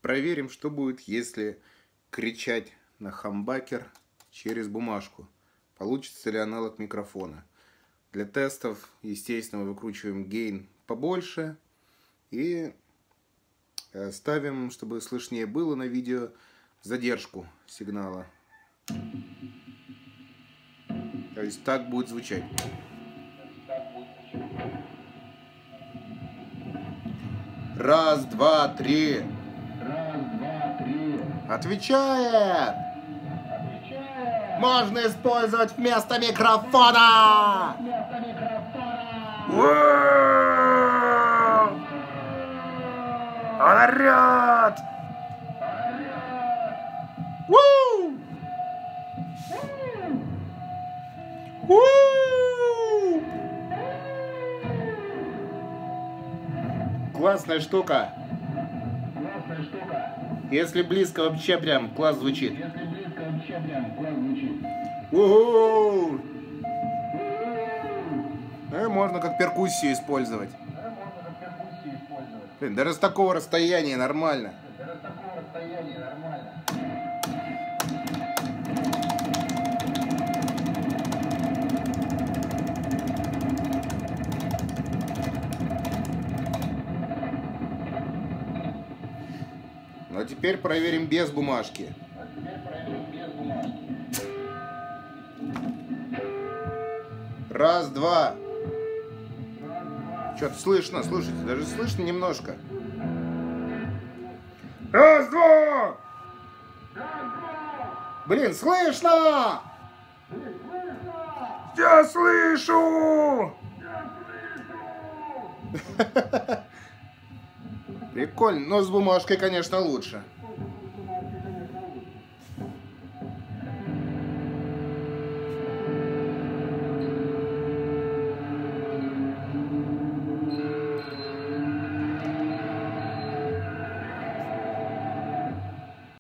проверим, что будет, если кричать на хамбакер через бумажку. Получится ли аналог микрофона. Для тестов, естественно, мы выкручиваем гейн побольше и ставим, чтобы слышнее было на видео, задержку сигнала. То есть так будет звучать. Раз, два, три. Раз, два, три. Отвечает! Можно использовать вместо микрофона! Вместо микрофона. Он орёт! Уу! Уу! Классная штука. Классная штука. Если близко, вообще прям класс звучит. Если близко, вообще прям класс звучит. Угу! Можно как перкуссию использовать. Можно как перкуссию использовать. Блин, даже с такого расстояния нормально. Даже с такого расстояния нормально. Ну а теперь проверим без бумажки. Раз, два. Что-то слышно, слушайте, даже слышно немножко. Раз, два. Блин, слышно! Я слышу! Прикольно, но с бумажкой, конечно, лучше.